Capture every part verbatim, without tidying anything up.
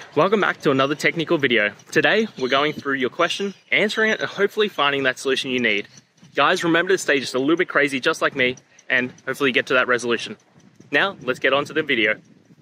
Welcome back to another technical video. Today, we're going through your question, answering it, and hopefully finding that solution you need. Guys, remember to stay just a little bit crazy, just like me, and hopefully get to that resolution. Now, let's get on to the video.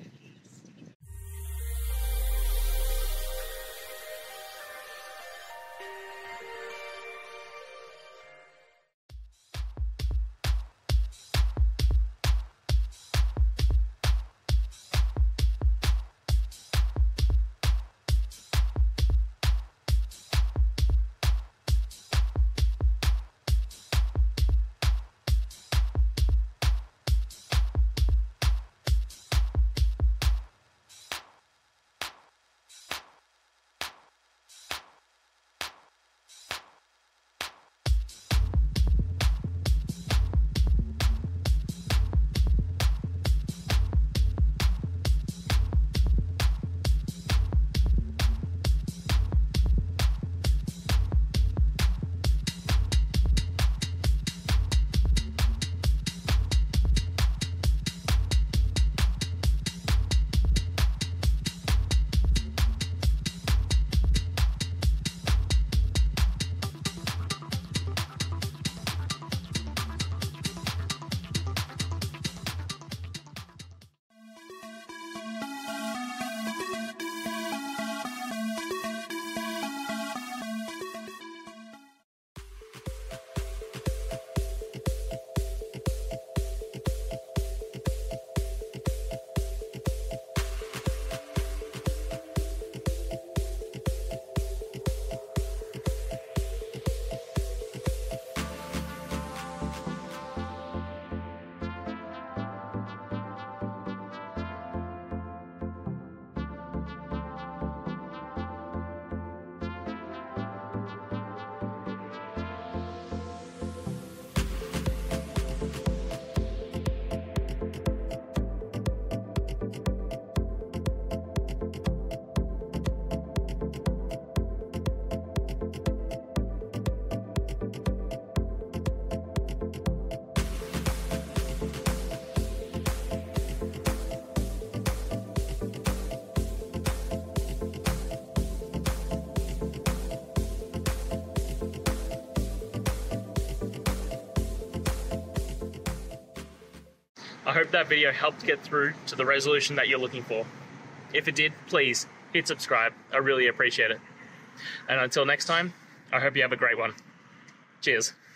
I hope that video helped get through to the resolution that you're looking for. If it did, please hit subscribe. I really appreciate it. And until next time, I hope you have a great one. Cheers.